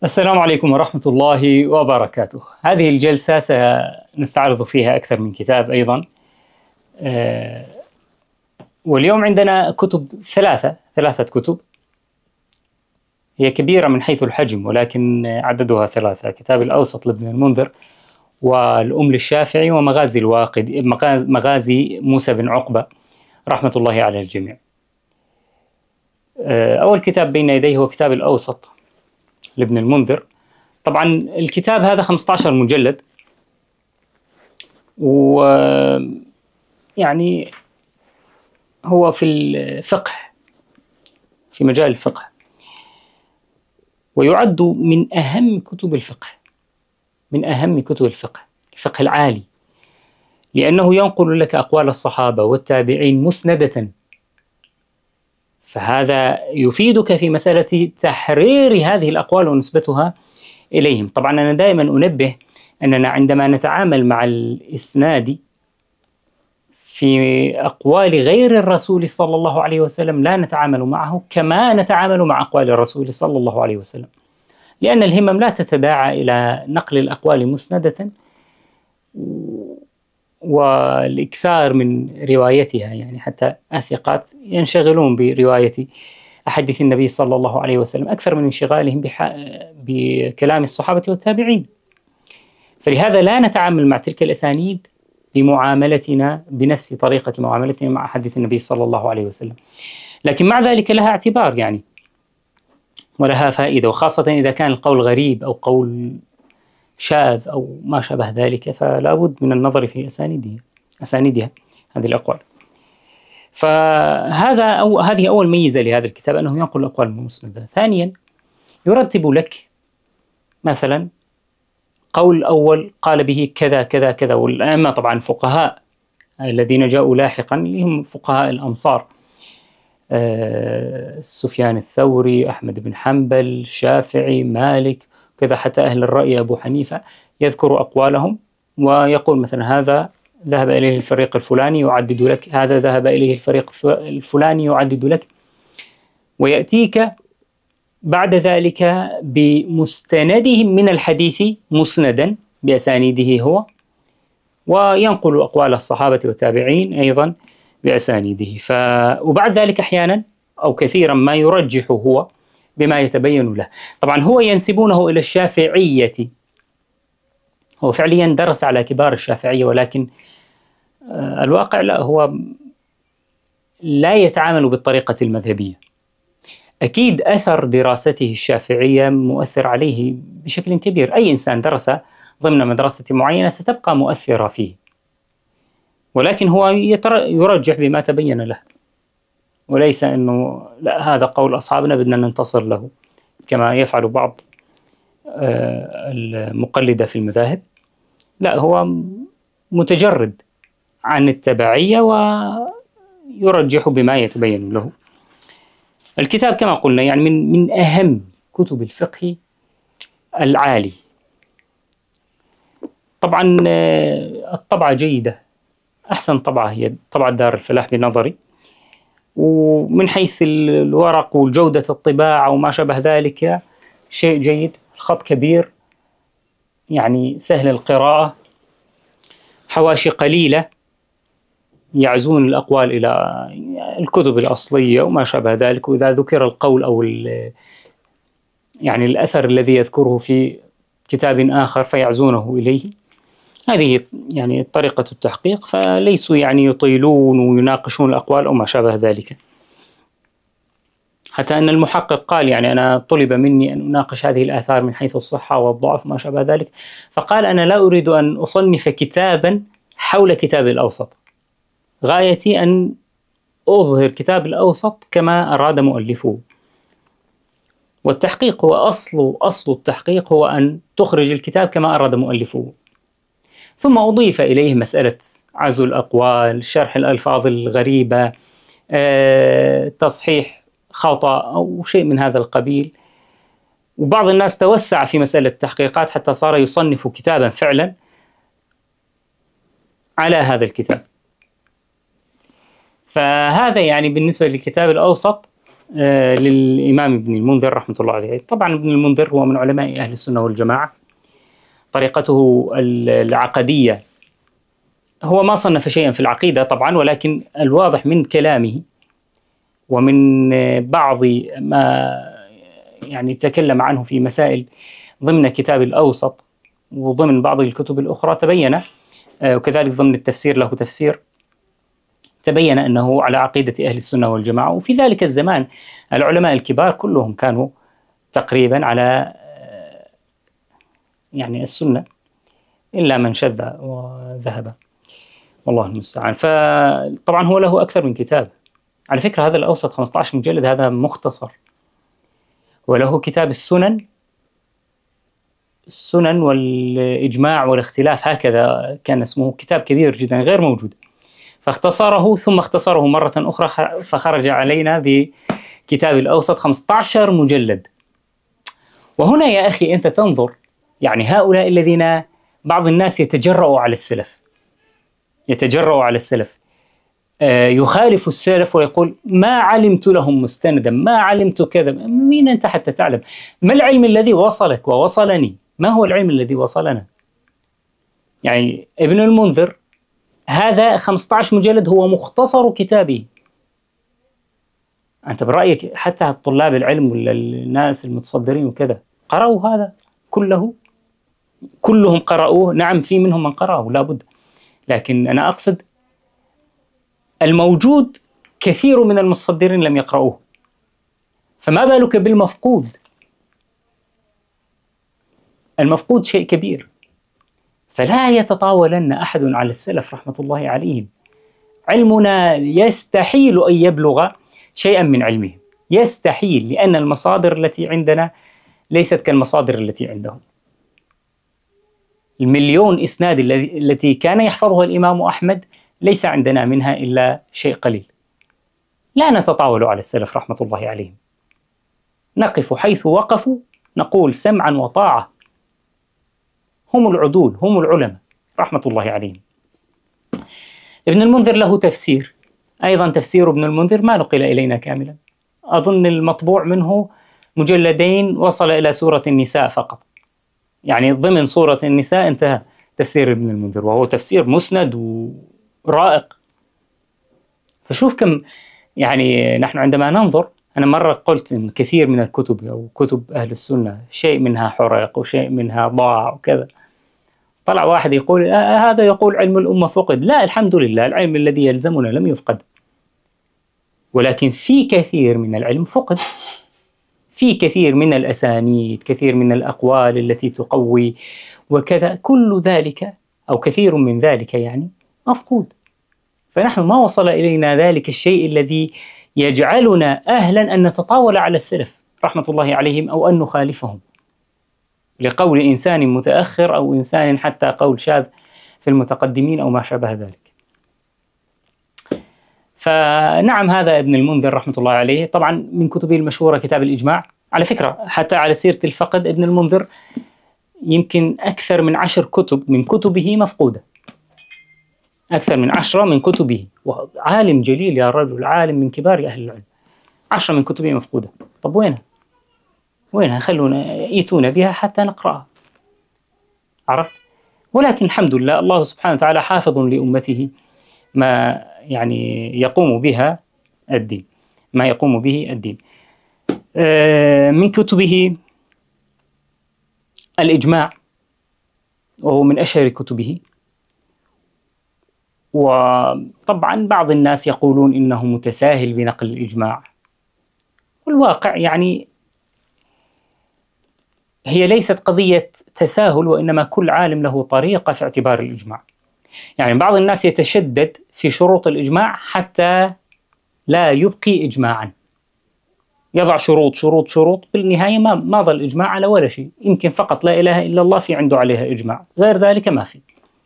السلام عليكم ورحمة الله وبركاته. هذه الجلسة سنستعرض فيها أكثر من كتاب أيضا. آه، واليوم عندنا كتب ثلاثة كتب. هي كبيرة من حيث الحجم ولكن عددها ثلاثة: كتاب الأوسط لابن المنذر، والأم للشافعي، ومغازي الواقد مغازي موسى بن عقبة رحمة الله على الجميع. أول كتاب بين يديه هو كتاب الأوسط لابن المنذر. طبعا الكتاب هذا 15 مجلد، ويعني هو في الفقه، في مجال الفقه، ويعد من أهم كتب الفقه، من أهم كتب الفقه العالي، لأنه ينقل لك أقوال الصحابة والتابعين مسندة، فهذا يفيدك في مسألة تحرير هذه الأقوال ونسبتها إليهم. طبعا أنا دائما أنبه أننا عندما نتعامل مع الإسناد في أقوال غير الرسول صلى الله عليه وسلم لا نتعامل معه كما نتعامل مع أقوال الرسول صلى الله عليه وسلم، لأن الهمم لا تتداعى إلى نقل الأقوال مسندة والإكثار من روايتها، يعني حتى الثقات ينشغلون برواية أحاديث النبي صلى الله عليه وسلم أكثر من انشغالهم بكلام الصحابة والتابعين. فلهذا لا نتعامل مع تلك الأسانيد بمعاملتنا بنفس طريقة معاملتنا مع حديث النبي صلى الله عليه وسلم، لكن مع ذلك لها اعتبار يعني، ولها فائدة، وخاصة إذا كان القول غريب أو قول شاذ أو ما شابه ذلك، فلا بد من النظر في أسانيدها هذه الأقوال. هذه أول ميزة لهذا الكتاب، أنه ينقل الأقوال المسندة. ثانيا، يرتب لك مثلا قول أول قال به كذا كذا كذا، والأئمة طبعا الفقهاء الذين جاءوا لاحقا اللي هم فقهاء الأمصار، سفيان الثوري، أحمد بن حنبل، الشافعي، مالك، كذا حتى أهل الرأي أبو حنيفة، يذكر أقوالهم ويقول مثلا هذا ذهب إليه الفريق الفلاني يعدد لك، هذا ذهب إليه الفريق الفلاني يعدد لك، ويأتيك بعد ذلك بمستندهم من الحديث مسندا بأسانيده هو، وينقل أقوال الصحابة والتابعين أيضا بأسانيده. وبعد ذلك أحيانا أو كثيرا ما يرجح هو بما يتبين له. طبعا هو ينسبونه إلى الشافعية، هو فعليا درس على كبار الشافعية، ولكن الواقع لا، هو لا يتعامل بالطريقة المذهبية. أكيد أثر دراسته الشافعية مؤثر عليه بشكل كبير، أي إنسان درس ضمن مدرسة معينة ستبقى مؤثرة فيه، ولكن هو يرجح بما تبين له، وليس أنه لا هذا قول أصحابنا بدنا ننتصر له كما يفعل بعض المقلدة في المذاهب. لا، هو متجرد عن التبعية ويرجح بما يتبين له. الكتاب كما قلنا يعني من أهم كتب الفقه العالي. طبعا الطبعة جيدة، أحسن طبعة هي طبعة دار الفلاح بنظري، ومن حيث الورق وجودة الطباعة وما شابه ذلك شيء جيد. الخط كبير يعني سهل القراءة، حواشي قليلة يعزون الأقوال إلى الكتب الأصلية وما شابه ذلك، وإذا ذكر القول أو يعني الأثر الذي يذكره في كتاب آخر فيعزونه إليه. هذه يعني طريقة التحقيق، فليسوا يعني يطيلون ويناقشون الأقوال أو ما شابه ذلك، حتى أن المحقق قال يعني أنا طلب مني أن أناقش هذه الآثار من حيث الصحة والضعف وما شابه ذلك، فقال أنا لا أريد أن أصنف كتابا حول كتاب الأوسط، غايتي أن أظهر كتاب الأوسط كما أراد مؤلفه. والتحقيق هو أصل التحقيق هو أن تخرج الكتاب كما أراد مؤلفه. ثم أضيف إليه مسألة عزو الأقوال، شرح الألفاظ الغريبة، تصحيح خطأ أو شيء من هذا القبيل. وبعض الناس توسع في مسألة التحقيقات حتى صار يصنف كتابا فعلا على هذا الكتاب. فهذا يعني بالنسبة للكتاب الأوسط للإمام ابن المنذر رحمة الله عليه. طبعا ابن المنذر هو من علماء أهل السنة والجماعة، طريقته العقدية، هو ما صنف شيئا في العقيدة طبعا، ولكن الواضح من كلامه ومن بعض ما يعني تكلم عنه في مسائل ضمن كتاب الأوسط وضمن بعض الكتب الأخرى تبين، وكذلك ضمن التفسير له تفسير، تبين أنه على عقيدة أهل السنة والجماعة. وفي ذلك الزمان العلماء الكبار كلهم كانوا تقريبا على يعني السنة، إلا من شذ وذهب، والله المستعان. فطبعا هو له أكثر من كتاب على فكرة. هذا الأوسط 15 مجلد، هذا مختصر. وله كتاب السنن والإجماع والاختلاف، هكذا كان اسمه، كتاب كبير جدا غير موجود، فاختصره ثم اختصره مرة أخرى، فخرج علينا بكتاب الأوسط 15 مجلد. وهنا يا أخي أنت تنظر، يعني هؤلاء الذين بعض الناس يتجرأوا على السلف، يخالف السلف ويقول ما علمت لهم مستندا، ما علمت كذا. مين أنت حتى تعلم؟ ما العلم الذي وصلك ووصلني؟ ما هو العلم الذي وصلنا؟ يعني ابن المنذر هذا 15 مجلد هو مختصر كتابه. أنت برأيك حتى طلاب العلم ولا الناس المتصدرين وكذا قرأوا هذا كله؟ كلهم قرأوه؟ نعم، في منهم من قرأه لابد، لكن أنا أقصد الموجود كثير من المتصدرين لم يقرأوه، فما بالك بالمفقود؟ المفقود شيء كبير. فلا يتطاولن أحد على السلف رحمة الله عليهم. علمنا يستحيل أن يبلغ شيئا من علمهم، يستحيل، لأن المصادر التي عندنا ليست كالمصادر التي عندهم. المليون إسناد التي كان يحفظها الإمام أحمد ليس عندنا منها إلا شيء قليل. لا نتطاول على السلف رحمة الله عليهم، نقف حيث وقفوا، نقول سمعا وطاعة، هم العدول، هم العلماء رحمة الله عليهم. ابن المنذر له تفسير أيضا، تفسير ابن المنذر ما نقل إلينا كاملا، أظن المطبوع منه مجلدين وصل إلى سورة النساء فقط، يعني ضمن سورة النساء انتهى تفسير ابن المنذر، وهو تفسير مسند ورائق. فشوف كم، يعني نحن عندما ننظر، أنا مرة قلت إن كثير من الكتب أو كتب أهل السنة شيء منها حرق وشيء منها ضاع وكذا. طلع واحد يقول هذا يقول علم الأمة فقد. لا، الحمد لله، العلم الذي يلزمنا لم يفقد، ولكن في كثير من العلم فقد، في كثير من الأسانيد، كثير من الأقوال التي تقوي وكذا، كل ذلك أو كثير من ذلك يعني مفقود. فنحن ما وصل إلينا ذلك الشيء الذي يجعلنا أهلا أن نتطاول على السلف رحمة الله عليهم أو أن نخالفهم لقول إنسان متأخر أو إنسان حتى قول شاذ في المتقدمين أو ما شابه ذلك. فنعم، هذا ابن المنذر رحمة الله عليه. طبعا من كتبه المشهورة كتاب الإجماع. على فكرة حتى على سيرة الفقد، ابن المنذر يمكن أكثر من 10 كتب من كتبه مفقودة، أكثر من 10 من كتبه، وعالم جليل يا رجل، عالم من كبار أهل العلم، 10 من كتبه مفقودة. طب وينها؟ خلونا يأتون بها حتى نقرأها، عرفت؟ ولكن الحمد لله، الله سبحانه وتعالى حافظ لأمته ما يعني يقوم بها الدين، ما يقوم به الدين. من كتبه الإجماع، وهو من أشهر كتبه. وطبعا بعض الناس يقولون إنه متساهل بنقل الإجماع، والواقع يعني هي ليست قضية تساهل، وإنما كل عالم له طريقة في اعتبار الإجماع. يعني بعض الناس يتشدد في شروط الإجماع حتى لا يبقي إجماعا، يضع شروط شروط شروط، بالنهاية ما ظل إجماع على ولا شيء. يمكن فقط لا إله إلا الله في عنده عليها إجماع، غير ذلك ما في،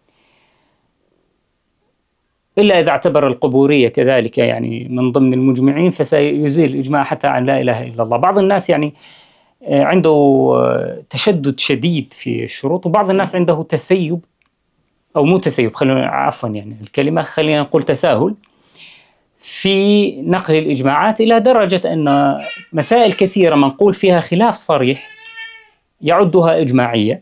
إلا إذا اعتبر القبورية كذلك يعني من ضمن المجمعين فسيزيل الإجماع حتى عن لا إله إلا الله. بعض الناس يعني عنده تشدد شديد في الشروط، وبعض الناس عنده تسيب أو مو تسيب، خلينا عفوا يعني الكلمة، خلينا نقول تساهل في نقل الإجماعات إلى درجة أن مسائل كثيرة منقول فيها خلاف صريح يعدها إجماعية.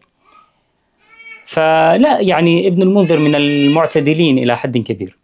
فلا يعني ابن المنذر من المعتدلين إلى حد كبير،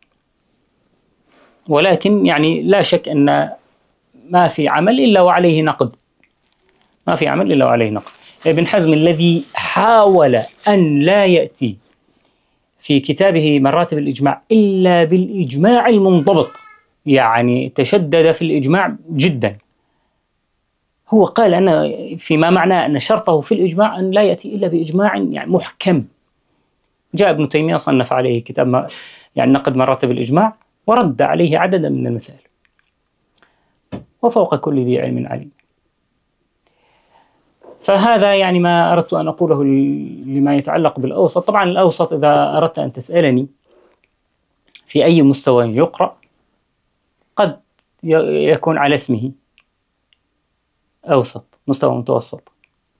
ولكن يعني لا شك أن ما في عمل إلا وعليه نقد، ما في عمل إلا وعليه نقد. ابن حزم الذي حاول أن لا يأتي في كتابه مراتب الإجماع إلا بالإجماع المنضبط، يعني تشدد في الإجماع جدا. هو قال أن فيما معناه أن شرطه في الإجماع أن لا يأتي إلا بإجماع يعني محكم. جاء ابن تيمية صنف عليه كتاب يعني نقد مراتب الإجماع ورد عليه عددا من المسائل، وفوق كل ذي علم عليم. فهذا يعني ما أردت أن أقوله لما يتعلق بالأوسط. طبعا الأوسط إذا أردت أن تسألني في أي مستوى يقرأ، قد يكون على اسمه أوسط، مستوى متوسط.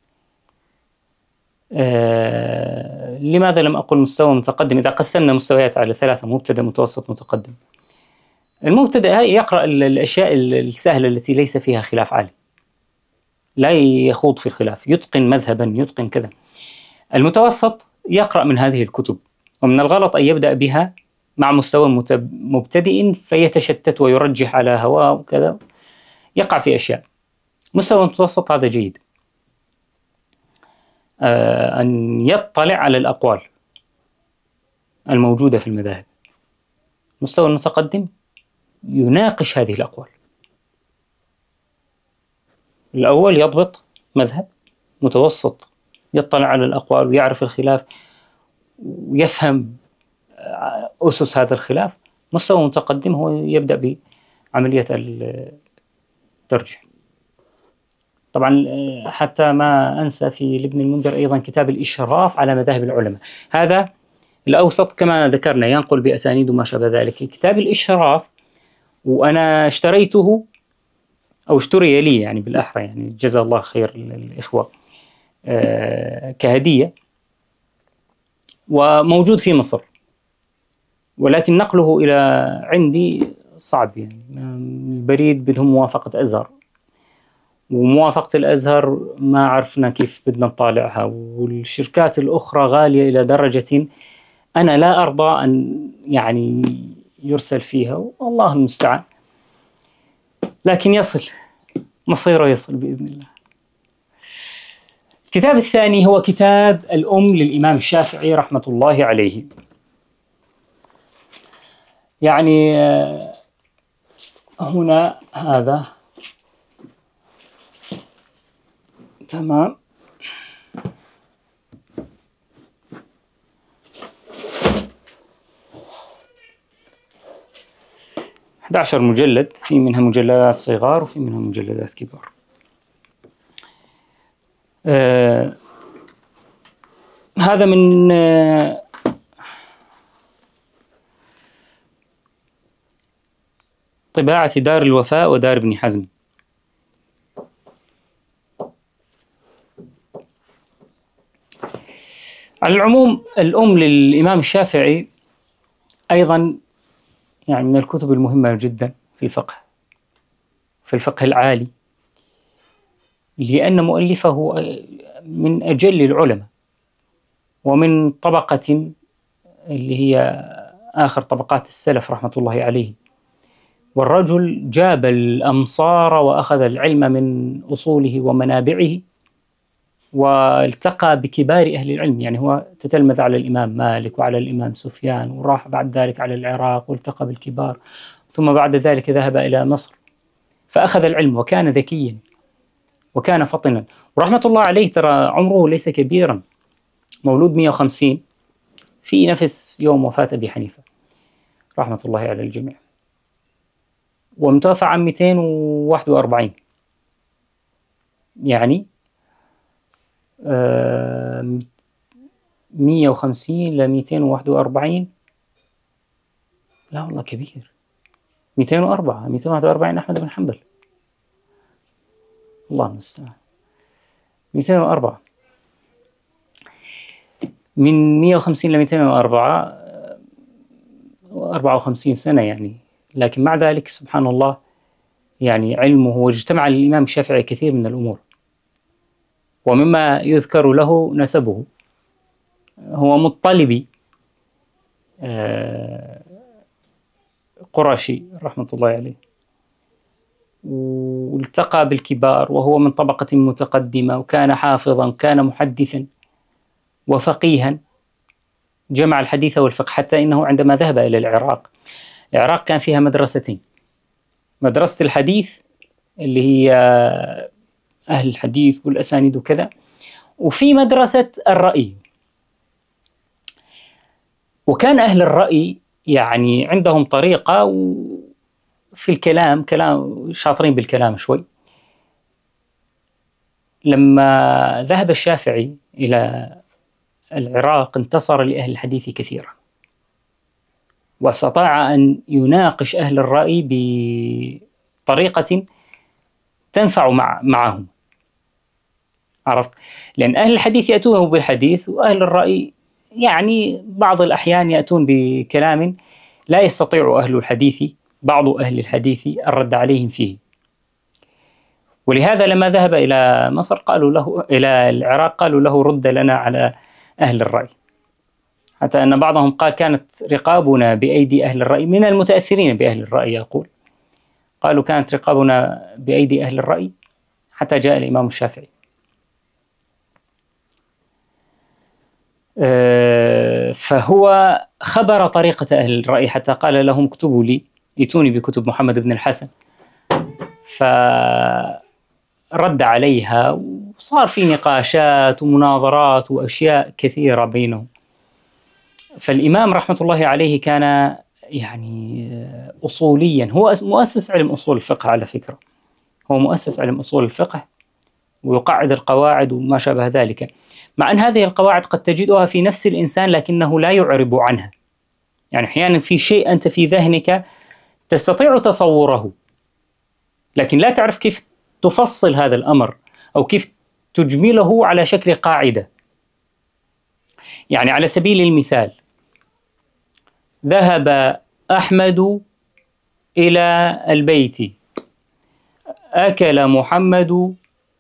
لماذا لم أقل مستوى متقدم إذا قسمنا مستويات على ثلاثة: مبتدأ، متوسط، متقدم؟ المبتدأ يقرأ الأشياء السهلة التي ليس فيها خلاف عالي، لا يخوض في الخلاف، يتقن مذهبا، يتقن كذا. المتوسط يقرأ من هذه الكتب، ومن الغلط أن يبدأ بها مع مستوى مبتدئ فيتشتت ويرجح على هواه وكذا، يقع في أشياء. مستوى متوسط هذا جيد، أن يطلع على الأقوال الموجودة في المذاهب. مستوى المتقدم يناقش هذه الأقوال. الأول يضبط مذهب، متوسط يطلع على الأقوال ويعرف الخلاف ويفهم أسس هذا الخلاف. مستوى متقدم هو يبدأ بعملية الترجيح. طبعا حتى ما أنسى في لابن المنذر أيضا كتاب الإشراف على مذاهب العلماء، هذا الأوسط كما ذكرنا ينقل بأسانيد وما شابه ذلك. كتاب الإشراف وأنا اشتريته أو اشتري لي يعني بالأحرى، يعني جزا الله خير الإخوة، كهدية، وموجود في مصر، ولكن نقله إلى عندي صعب. يعني البريد بدهم موافقة أزهر، وموافقة الأزهر ما عرفنا كيف بدنا نطالعها، والشركات الأخرى غالية إلى درجة أنا لا أرضى أن يعني يرسل فيها، والله المستعان. لكن يصل، مصيره يصل بإذن الله. الكتاب الثاني هو كتاب الأم للإمام الشافعي رحمة الله عليه. يعني هنا هذا تمام، أحد عشر مجلد، في منها مجلدات صغار وفي منها مجلدات كبار. هذا من طباعة دار الوفاء ودار ابن حزم. على العموم الأم للإمام الشافعي أيضا يعني من الكتب المهمة جدا في الفقه، في الفقه العالي، لأن مؤلفه من أجل العلماء ومن طبقة اللي هي آخر طبقات السلف رحمة الله عليه. والرجل جاب الأمصار وأخذ العلم من أصوله ومنابعه، والتقى بكبار أهل العلم. يعني هو تتلمذ على الإمام مالك وعلى الإمام سفيان، وراح بعد ذلك على العراق والتقى بالكبار، ثم بعد ذلك ذهب إلى مصر فأخذ العلم، وكان ذكيا وكان فطنا ورحمة الله عليه. ترى عمره ليس كبيرا، مولود 150 في نفس يوم وفاة أبي حنيفة رحمة الله على الجميع، ومتوفى عام 241. يعني 150 ل 241، لا والله كبير. 241 أحمد بن حنبل، الله المستعان. 204 من 150 ل 204 54 سنة يعني لكن مع ذلك سبحان الله يعني علمه، واجتمع للإمام الشافعي كثير من الأمور. ومما يذكر له نسبه، هو مطلبي قرشي رحمة الله عليه، والتقى بالكبار وهو من طبقة متقدمة، وكان حافظا، وكان محدثا وفقيها، جمع الحديث والفقه، حتى إنه عندما ذهب إلى العراق كان فيها مدرستين: مدرسة الحديث اللي هي أهل الحديث والأسانيد وكذا، وفي مدرسة الرأي. وكان أهل الرأي يعني عندهم طريقة في الكلام، كلام شاطرين بالكلام شوي. لما ذهب الشافعي إلى العراق انتصر لأهل الحديث كثيرا، واستطاع أن يناقش أهل الرأي بطريقة تنفع معهم. عرفت؟ لأن أهل الحديث يأتونه بالحديث، وأهل الرأي يعني بعض الأحيان يأتون بكلام لا يستطيع بعض أهل الحديث الرد عليهم فيه. ولهذا لما ذهب إلى مصر قالوا له، إلى العراق قالوا له: رد لنا على أهل الرأي. حتى أن بعضهم قال: كانت رقابنا بأيدي أهل الرأي، من المتأثرين بأهل الرأي يقول، قالوا: كانت رقابنا بأيدي أهل الرأي حتى جاء الإمام الشافعي. فهو خبر طريقة أهل الرأي، حتى قال لهم: اكتبوا لي، ائتوني بكتب محمد بن الحسن. فرد عليها، وصار في نقاشات ومناظرات وأشياء كثيرة بينهم. فالإمام رحمة الله عليه كان يعني أصوليا، هو مؤسس علم أصول الفقه على فكرة، هو مؤسس علم أصول الفقه ويقعد القواعد وما شابه ذلك، مع أن هذه القواعد قد تجدها في نفس الإنسان لكنه لا يعرب عنها. يعني أحيانا في شيء أنت في ذهنك تستطيع تصوره، لكن لا تعرف كيف تفصل هذا الأمر أو كيف تجمله على شكل قاعدة. يعني على سبيل المثال، ذهب أحمد إلى البيت، أكل محمد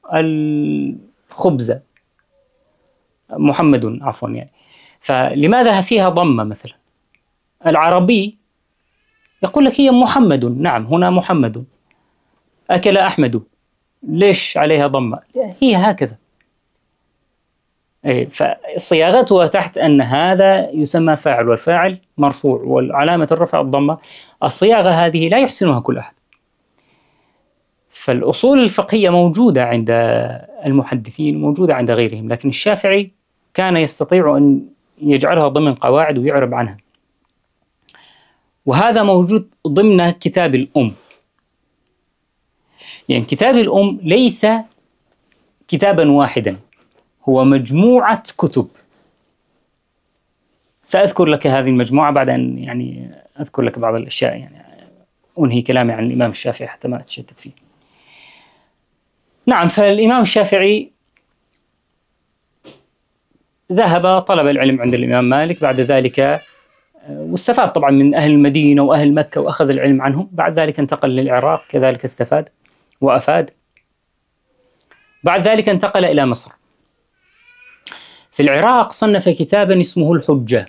الخبز، محمد عفوا يعني. فلماذا فيها ضمة مثلا؟ العربي يقول لك هي محمد، نعم هنا محمد. أكل أحمد، ليش عليها ضمة؟ هي هكذا. فصياغتها تحت أن هذا يسمى فاعل، والفاعل مرفوع، والعلامة الرفع الضمة. الصياغة هذه لا يحسنها كل أحد. فالأصول الفقهية موجودة عند المحدثين، موجودة عند غيرهم، لكن الشافعي كان يستطيع أن يجعلها ضمن قواعد ويعرب عنها. وهذا موجود ضمن كتاب الأم. يعني كتاب الأم ليس كتابا واحدا، هو مجموعة كتب. سأذكر لك هذه المجموعة بعد أن يعني أذكر لك بعض الأشياء، يعني أنهي كلامي عن الإمام الشافعي حتى ما أتشتت فيه. نعم، فالإمام الشافعي ذهب طلب العلم عند الإمام مالك، بعد ذلك واستفاد طبعا من أهل المدينة وأهل مكة وأخذ العلم عنهم. بعد ذلك انتقل للعراق، كذلك استفاد وأفاد. بعد ذلك انتقل إلى مصر. في العراق صنف كتابا اسمه الحجة،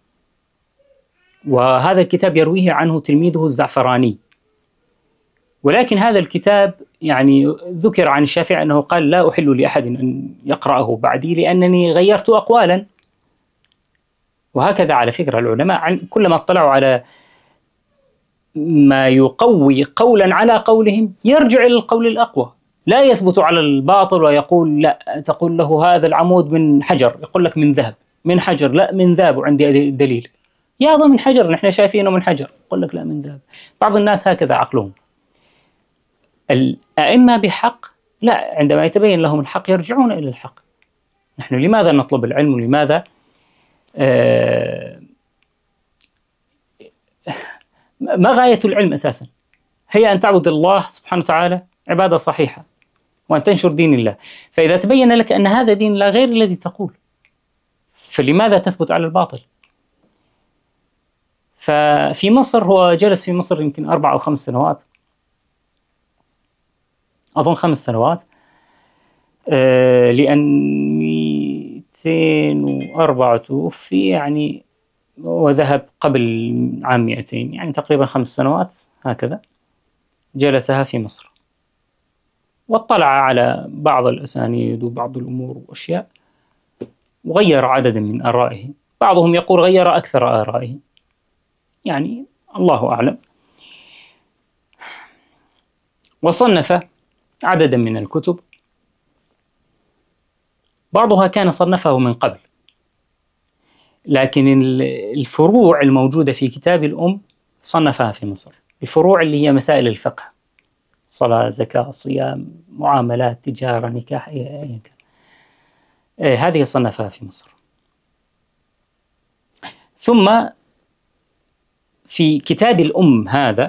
وهذا الكتاب يرويه عنه تلميذه الزعفراني. ولكن هذا الكتاب يعني ذكر عن الشافعي أنه قال: لا أحل لأحد أن يقرأه بعدي لأنني غيرت أقوالا. وهكذا على فكرة العلماء كلما اطلعوا على ما يقوي قولا على قولهم يرجع إلى القول الأقوى، لا يثبت على الباطل ويقول لا. تقول له هذا العمود من حجر، يقول لك من ذهب. من حجر؟ لا من ذهب، وعندي دليل. يا من حجر، نحن شايفينه من حجر، يقول لك لا من ذهب. بعض الناس هكذا عقلهم. الأئمة بحق لا، عندما يتبين لهم الحق يرجعون إلى الحق. نحن لماذا نطلب العلم؟ ولماذا ما غاية العلم أساسا؟ هي أن تعبد الله سبحانه وتعالى عبادة صحيحة، وأن تنشر دين الله. فإذا تبين لك أن هذا دين لا غير الذي تقول، فلماذا تثبت على الباطل؟ ففي مصر هو جلس في مصر يمكن 4 أو 5 سنوات، أظن 5 سنوات، لأن 204 توفي يعني، وذهب قبل عام 200، يعني تقريبا 5 سنوات هكذا جلسها في مصر، واطلع على بعض الأسانيد وبعض الأمور وأشياء، وغير عددا من آرائه. بعضهم يقول غير أكثر آرائه، يعني الله أعلم. وصنف عددا من الكتب، بعضها كان صنفه من قبل، لكن الفروع الموجودة في كتاب الأم صنفها في مصر، الفروع اللي هي مسائل الفقه، صلاة، زكاة، صيام، معاملات، تجارة، نكاح، أيا كان، هذه صنفها في مصر. ثم في كتاب الأم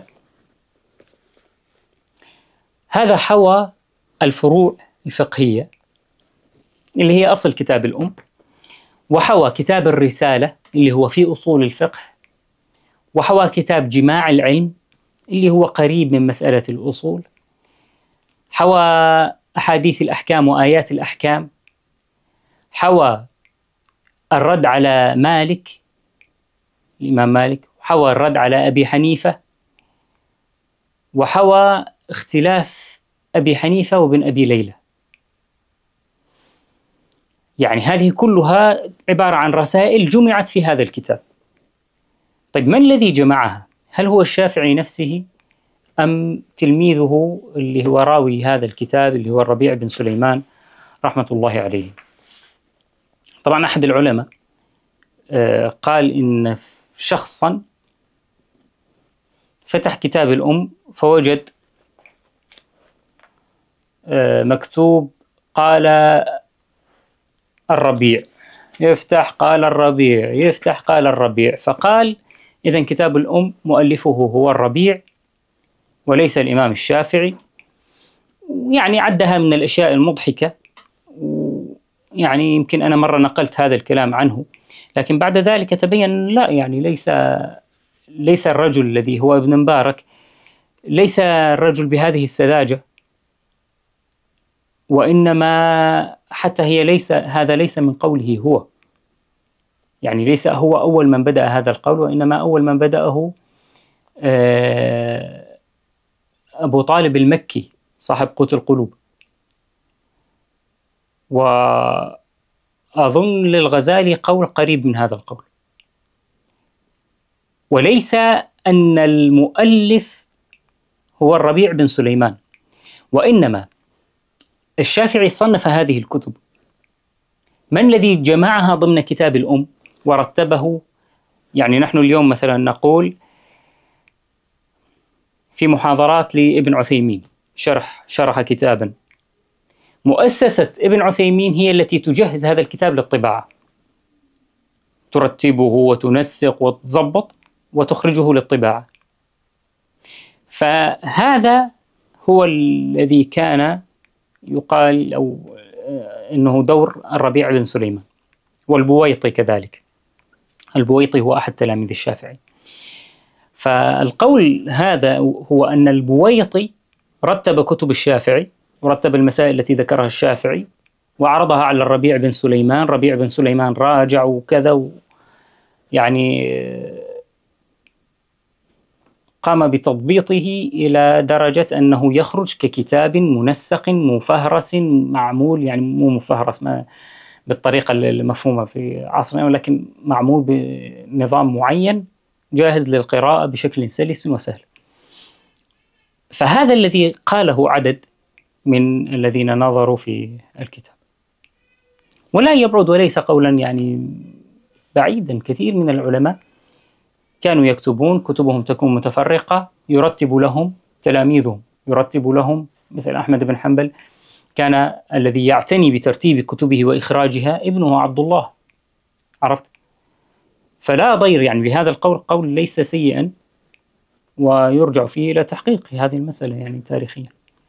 هذا حوى الفروع الفقهية اللي هي أصل كتاب الأم، وحوى كتاب الرسالة اللي هو في أصول الفقه، وحوى كتاب جماع العلم اللي هو قريب من مسألة الأصول، حوى أحاديث الأحكام وآيات الأحكام، حوى الرد على مالك، الإمام مالك، وحوى الرد على أبي حنيفة، وحوى اختلاف أبي حنيفة وابن أبي ليلى. يعني هذه كلها عبارة عن رسائل جمعت في هذا الكتاب. طيب من الذي جمعها؟ هل هو الشافعي نفسه أم تلميذه اللي هو راوي هذا الكتاب اللي هو الربيع بن سليمان رحمة الله عليه؟ طبعا أحد العلماء قال إن شخصا فتح كتاب الأم فوجد مكتوب قال الربيع، يفتح قال الربيع، يفتح قال الربيع، فقال إذن كتاب الأم مؤلفه هو الربيع وليس الإمام الشافعي. يعني عدها من الأشياء المضحكة، يعني يمكن أنا مرة نقلت هذا الكلام عنه، لكن بعد ذلك تبين لا، يعني ليس الرجل الذي هو ابن مبارك، ليس الرجل بهذه السذاجة، وإنما حتى هي هذا ليس من قوله هو، يعني ليس هو أول من بدأ هذا القول، وإنما أول من بدأه أبو طالب المكي صاحب قوت القلوب. وأظن للغزالي قول قريب من هذا القول. وليس أن المؤلف هو الربيع بن سليمان، وإنما الشافعي صنف هذه الكتب. من الذي جمعها ضمن كتاب الأم ورتبه؟ يعني نحن اليوم مثلا نقول في محاضرات لابن عثيمين شرح كتابا، مؤسسة ابن عثيمين هي التي تجهز هذا الكتاب للطباعة، ترتبه وتنسق وتضبط وتخرجه للطباعة. فهذا هو الذي كان يقال أو إنه دور الربيع بن سليمان. والبويطي كذلك، البويطي هو أحد تلاميذ الشافعي. فالقول هذا هو أن البويطي رتب كتب الشافعي ورتب المسائل التي ذكرها الشافعي وعرضها على الربيع بن سليمان، ربيع بن سليمان راجع وكذا، يعني قام بتضبيطه إلى درجة أنه يخرج ككتاب منسق مفهرس معمول، يعني مو مفهرس ما بالطريقة المفهومة في عصرنا، ولكن معمول بنظام معين جاهز للقراءة بشكل سلس وسهل. فهذا الذي قاله عدد من الذين نظروا في الكتاب، ولا يبعد وليس قولا يعني بعيدا. كثير من العلماء كانوا يكتبون، كتبهم تكون متفرقة، يرتب لهم تلاميذهم، يرتب لهم، مثل أحمد بن حنبل كان الذي يعتني بترتيب كتبه وإخراجها ابنه عبد الله، عرفت؟ فلا ضير يعني بهذا القول، قول ليس سيئا ويرجع فيه إلى تحقيق هذه المسألة يعني تاريخيا.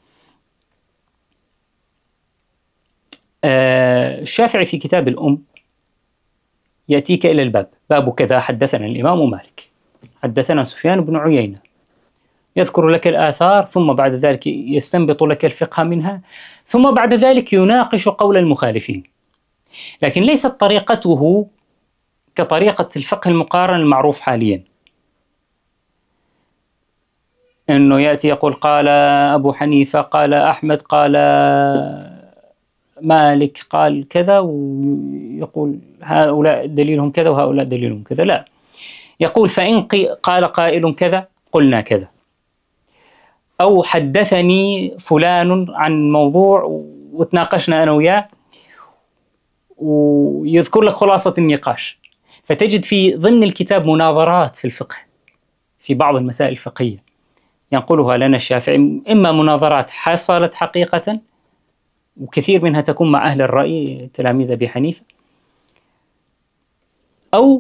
الشافعي في كتاب الأم يأتيك إلى الباب، باب كذا حدثنا الإمام مالك، حدثنا سفيان بن عيينة، يذكر لك الآثار ثم بعد ذلك يستنبط لك الفقه منها، ثم بعد ذلك يناقش قول المخالفين. لكن ليست طريقته كطريقة الفقه المقارن المعروف حاليا، أنه يأتي يقول قال أبو حنيفة، قال أحمد، قال مالك، قال كذا، ويقول هؤلاء دليلهم كذا وهؤلاء دليلهم كذا. لا، يقول فإن قال قائل كذا قلنا كذا، أو حدثني فلان عن موضوع وتناقشنا أنا وياه، ويذكر لك خلاصة النقاش. فتجد في ضمن الكتاب مناظرات في الفقه في بعض المسائل الفقهية ينقلها لنا الشافعي، إما مناظرات حصلت حقيقة، وكثير منها تكون مع أهل الرأي تلاميذ أبي حنيفة، أو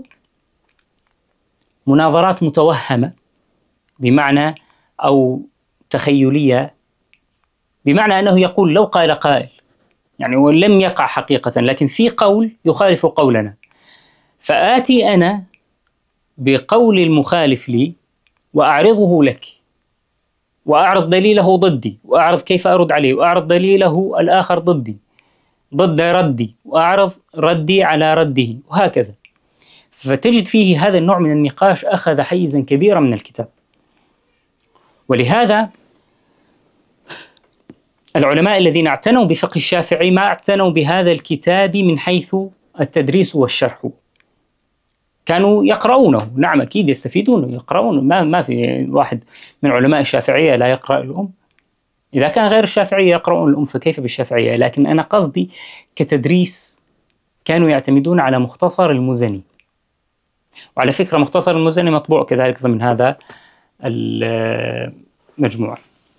مناظرات متوهمة بمعنى أو تخيلية، بمعنى أنه يقول لو قال قائل، يعني ولم يقع حقيقة لكن في قول يخالف قولنا، فآتي أنا بقول المخالف لي وأعرضه لك، وأعرض دليله ضدي، وأعرض كيف أرد عليه، وأعرض دليله الآخر ضدي ضد ردي، وأعرض ردي على رده، وهكذا. فتجد فيه هذا النوع من النقاش أخذ حيزا كبيرا من الكتاب. ولهذا العلماء الذين اعتنوا بفقه الشافعي ما اعتنوا بهذا الكتاب من حيث التدريس والشرح، كانوا يقرؤونه، نعم أكيد يستفيدون، يقرؤون، ما في واحد من علماء الشافعية لا يقرأ الأم، إذا كان غير الشافعية يقرؤون الأم فكيف بالشافعية. لكن أنا قصدي كتدريس كانوا يعتمدون على مختصر المزني، وعلى فكرة مختصر المزني مطبوع كذلك ضمن هذا المجموع.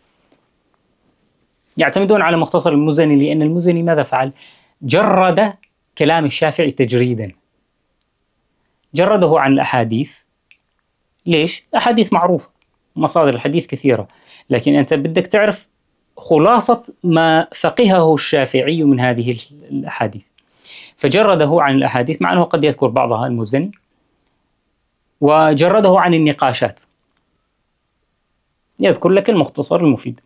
يعتمدون على مختصر المزني لأن المزني ماذا فعل؟ جرد كلام الشافعي تجريدا، جرده عن الأحاديث. ليش؟ أحاديث معروفة، مصادر الحديث كثيرة، لكن أنت بدك تعرف خلاصة ما فقهه الشافعي من هذه الأحاديث، فجرده عن الأحاديث، مع أنه قد يذكر بعضها المزني، وجرده عن النقاشات، يذكر لك المختصر المفيد.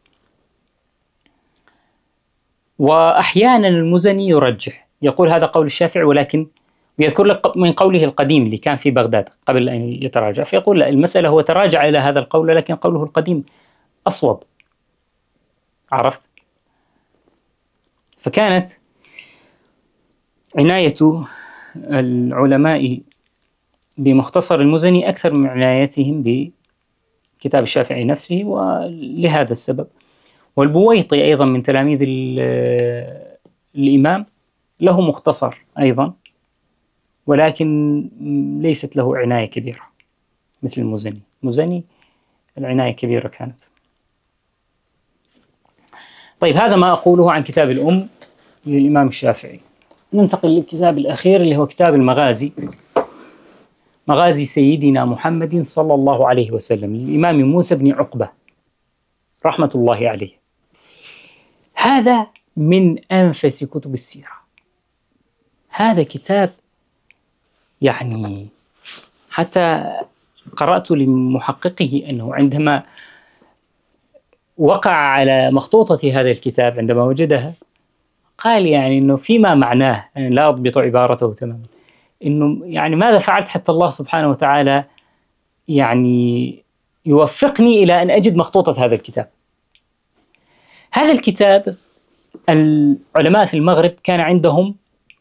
وأحيانا المزني يرجح، يقول هذا قول الشافعي، ولكن يذكر لك من قوله القديم اللي كان في بغداد قبل أن يتراجع، فيقول لا، المسألة هو تراجع إلى هذا القول لكن قوله القديم أصوب. عرفت؟ فكانت عناية العلماء بمختصر المزني أكثر من عنايتهم بكتاب الشافعي نفسه، ولهذا السبب. والبويطي أيضا من تلاميذ الإمام له مختصر أيضا، ولكن ليست له عناية كبيرة مثل المزني. المزني العناية كبيرة كانت. طيب، هذا ما أقوله عن كتاب الأم للإمام الشافعي. ننتقل للكتاب الأخير اللي هو كتاب المغازي، مغازي سيدنا محمد صلى الله عليه وسلم للإمام موسى بن عقبة رحمة الله عليه. هذا من أنفس كتب السيرة. هذا كتاب يعني حتى قرأت لمحققه أنه عندما وقع على مخطوطة هذا الكتاب عندما وجدها قال يعني أنه فيما معناه، يعني لا أضبط عبارته تماما، أنه يعني ماذا فعلت حتى الله سبحانه وتعالى يعني يوفقني إلى أن أجد مخطوطة هذا الكتاب. هذا الكتاب العلماء في المغرب كان عندهم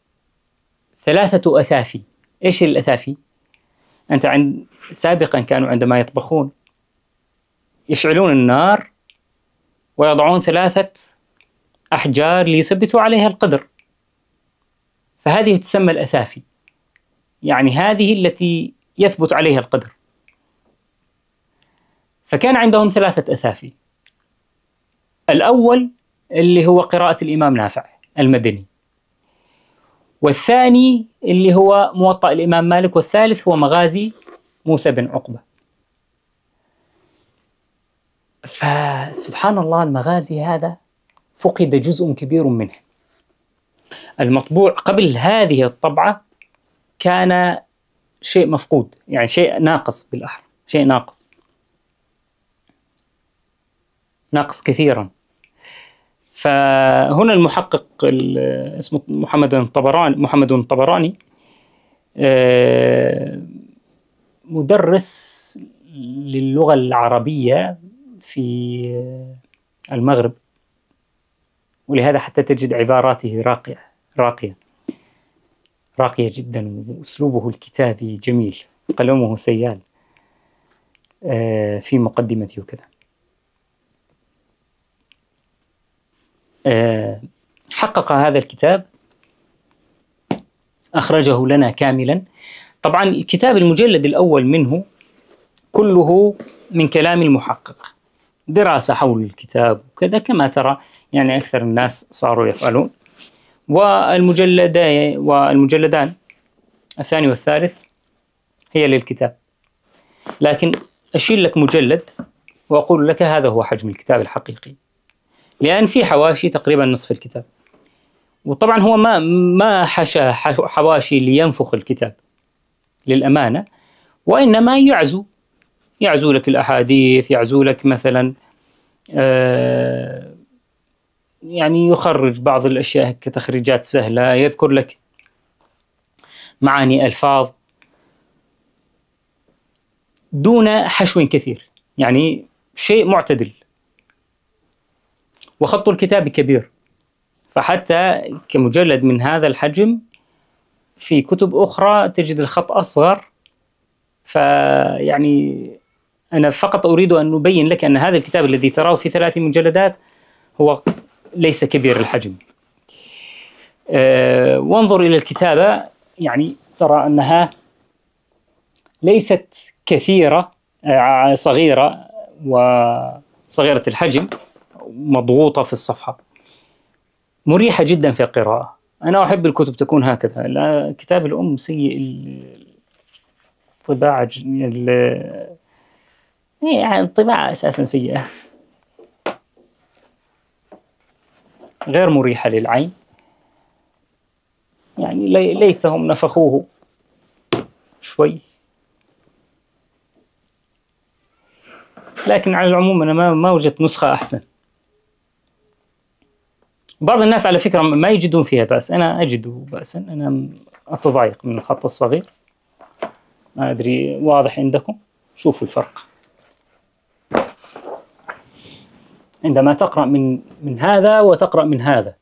3 أثافي. إيش الأثافي؟ أنت سابقا كانوا عندما يطبخون يشعلون النار ويضعون 3 أحجار ليثبتوا عليها القدر، فهذه تسمى الأثافي، يعني هذه التي يثبت عليها القدر. فكان عندهم 3 أثافي. الأول اللي هو قراءة الإمام نافع المدني، والثاني اللي هو موطأ الإمام مالك، والثالث هو مغازي موسى بن عقبة. فسبحان الله المغازي هذا فقد جزء كبير منه. المطبوع قبل هذه الطبعة كان شيء مفقود، يعني شيء ناقص بالأحرى، شيء ناقص كثيرا. فهنا المحقق اسمه محمد الطبراني مدرس للغة العربية في المغرب، ولهذا حتى تجد عباراته راقية جدا، وأسلوبه الكتابي جميل، قلمه سيال في مقدمته وكذا. حقق هذا الكتاب، أخرجه لنا كاملا. طبعا الكتاب المجلد الأول منه كله من كلام المحقق، دراسة حول الكتاب وكذا، كما ترى يعني أكثر الناس صاروا يفعلون. والمجلدان الثاني والثالث هي للكتاب، لكن أشيل لك مجلد وأقول لك هذا هو حجم الكتاب الحقيقي، لأن في حواشي تقريبا نصف الكتاب. وطبعا هو ما حشى حواشي لينفخ الكتاب للأمانة، وإنما يعزو لك الأحاديث، يعزو لك مثلا يعني يخرج بعض الأشياء كتخريجات سهلة، يذكر لك معاني ألفاظ دون حشو كثير، يعني شيء معتدل. وخط الكتاب كبير، فحتى كمجلد من هذا الحجم في كتب أخرى تجد الخط أصغر. فيعني أنا فقط أريد أن أبين لك أن هذا الكتاب الذي تراه في 3 مجلدات هو ليس كبير الحجم. وانظر إلى الكتابة، يعني ترى أنها ليست كثيرة، صغيرة وصغيرة الحجم، مضغوطة في الصفحة، مريحة جدا في القراءة. أنا أحب الكتب تكون هكذا. كتاب الأم سيء الطباعة، يعني الطباعة أساسا سيئة، غير مريحة للعين، يعني ليتهم نفخوه شوي. لكن على العموم أنا ما وجدت نسخة أحسن. بعض الناس على فكرة ما يجدون فيها بأس، أنا أجد بأسا، أنا أتضايق من الخط الصغير. ما أدري واضح عندكم؟ شوفوا الفرق عندما تقرأ من هذا وتقرأ من هذا.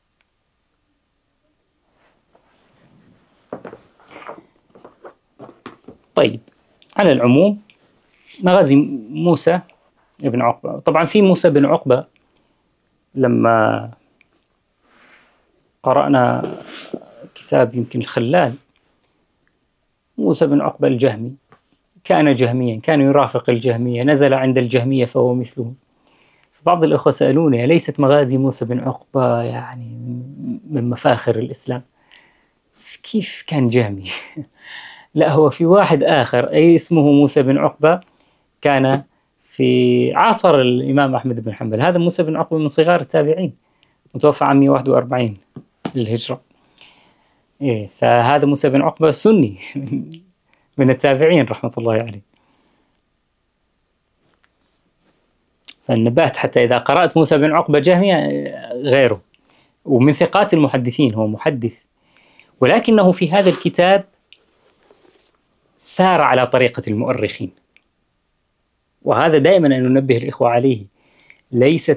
طيب، على العموم مغازي موسى بن عقبة. طبعا في موسى بن عقبة لما قرأنا كتاب يمكن الخلال، موسى بن عقبة الجهمي كان جهميا، كان يرافق الجهمية، نزل عند الجهمية فهو مثلهم. بعض الأخوة سألوني ليست مغازي موسى بن عقبة يعني من مفاخر الإسلام؟ كيف كان جهمي؟ لا، هو في واحد آخر أي اسمه موسى بن عقبة، كان في عصر الإمام أحمد بن حنبل. هذا موسى بن عقبة من صغار التابعين، متوفى عام 141 للهجرة. فهذا موسى بن عقبة سني من التابعين رحمة الله عليه. فالنبات حتى إذا قرأت موسى بن عقبة جهمي غيره، ومن ثقات المحدثين، هو محدث، ولكنه في هذا الكتاب سار على طريقة المؤرخين. وهذا دائما أن ننبه الإخوة عليه، ليس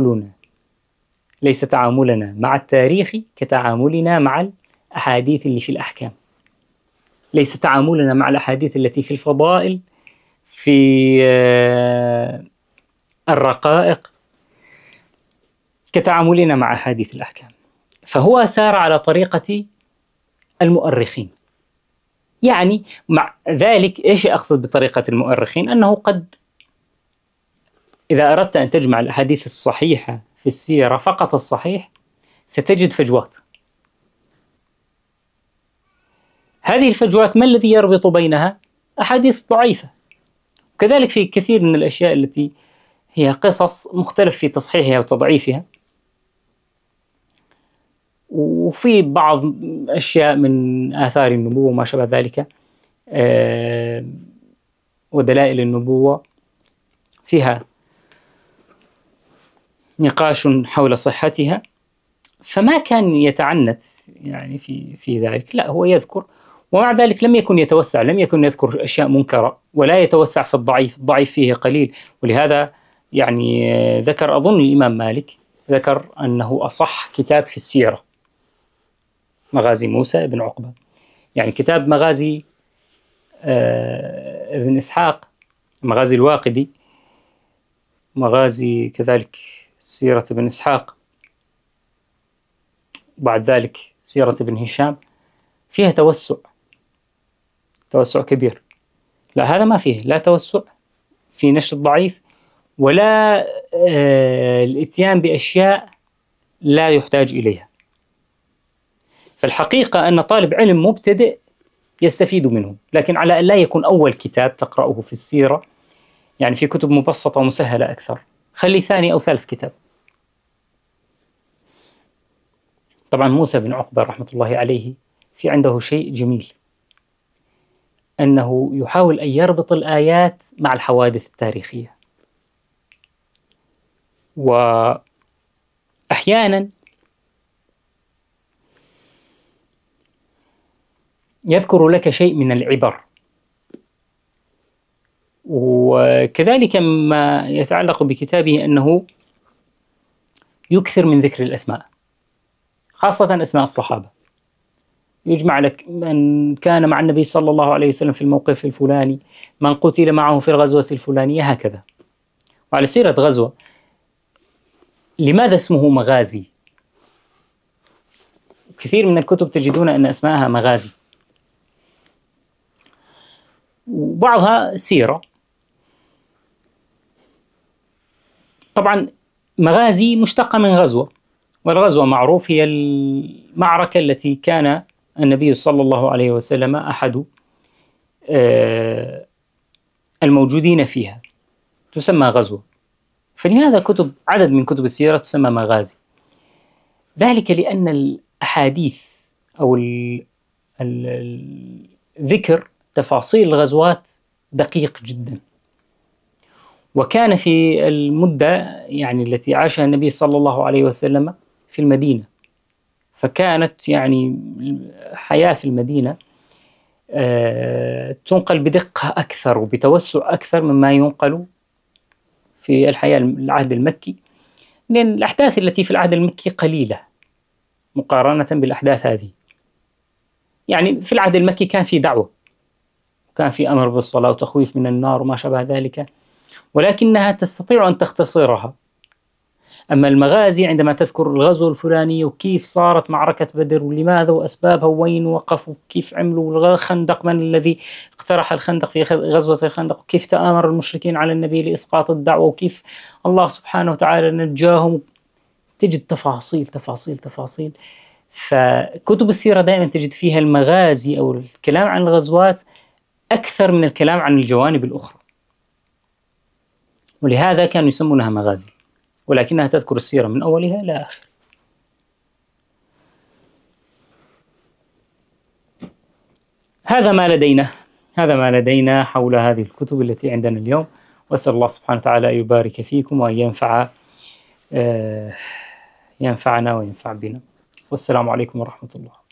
تعاملنا مع التاريخ كتعاملنا مع الأحاديث اللي في الأحكام، ليس تعاملنا مع الأحاديث التي في الفضائل، في الرقائق، كتعاملنا مع أحاديث الأحكام. فهو سار على طريقة المؤرخين. يعني مع ذلك إيش أقصد بطريقة المؤرخين؟ أنه قد إذا أردت أن تجمع الأحاديث الصحيحة في السيرة فقط الصحيح ستجد فجوات. هذه الفجوات ما الذي يربط بينها؟ أحاديث ضعيفة. كذلك في كثير من الأشياء التي هي قصص مختلف في تصحيحها وتضعيفها، وفي بعض أشياء من آثار النبوة وما شابه ذلك ودلائل النبوة فيها نقاش حول صحتها، فما كان يتعنت يعني في ذلك، لا هو يذكر، ومع ذلك لم يكن يتوسع، لم يكن يذكر أشياء منكرة ولا يتوسع في الضعيف، الضعيف فيه قليل. ولهذا يعني ذكر أظن الإمام مالك ذكر أنه أصح كتاب في السيرة مغازي موسى بن عقبة. يعني كتاب مغازي ابن إسحاق، مغازي الواقدي، مغازي كذلك سيرة ابن إسحاق، بعد ذلك سيرة ابن هشام، فيها توسع كبير. لا هذا ما فيه لا توسع في نشر الضعيف ولا الاتيان بأشياء لا يحتاج إليها. فالحقيقة أن طالب علم مبتدئ يستفيد منه، لكن على أن لا يكون أول كتاب تقرأه في السيرة، يعني في كتب مبسطة ومسهلة أكثر، خلي ثاني أو ثالث كتاب. طبعا موسى بن عقبة رحمة الله عليه في عنده شيء جميل، أنه يحاول أن يربط الآيات مع الحوادث التاريخية، وأحيانا يذكر لك شيء من العبر، وكذلك ما يتعلق بكتابه أنه يكثر من ذكر الأسماء، خاصة أسماء الصحابة، يجمع لك من كان مع النبي صلى الله عليه وسلم في الموقف الفلاني، من قتل معه في الغزوة الفلانية، هكذا. وعلى سيرة غزوة، لماذا اسمه مغازي؟ كثير من الكتب تجدون أن أسماءها مغازي، وبعضها سيرة. طبعا مغازي مشتقة من غزوة، والغزوة معروف هي المعركة التي كان النبي صلى الله عليه وسلم أحد الموجودين فيها، تسمى غزوة. فلهذا عدد من كتب السيرة تسمى مغازي، ذلك لأن الأحاديث أو ذكر تفاصيل الغزوات دقيق جدا. وكان في المدة يعني التي عاشها النبي صلى الله عليه وسلم في المدينة، فكانت يعني حياة في المدينة تنقل بدقة أكثر وبتوسع أكثر مما ينقل في الحياة العهد المكي، لأن الأحداث التي في العهد المكي قليلة مقارنة بالأحداث هذه. يعني في العهد المكي كان في دعوة، كان في أمر بالصلاة وتخويف من النار وما شابه ذلك، ولكنها تستطيع أن تختصرها. أما المغازي عندما تذكر الغزو الفلاني وكيف صارت معركة بدر ولماذا وأسبابها وين وقفوا وكيف عملوا الخندق، من الذي اقترح الخندق في غزوة الخندق، وكيف تآمر المشركين على النبي لإسقاط الدعوة، وكيف الله سبحانه وتعالى نجاهم، تجد تفاصيل تفاصيل تفاصيل. فكتب السيرة دائما تجد فيها المغازي أو الكلام عن الغزوات أكثر من الكلام عن الجوانب الأخرى، ولهذا كانوا يسمونها مغازي، ولكنها تذكر السيرة من أولها إلى آخر. هذا ما لدينا حول هذه الكتب التي عندنا اليوم، وأسأل الله سبحانه وتعالى أن يبارك فيكم وأن ينفعنا وينفع بنا، والسلام عليكم ورحمة الله.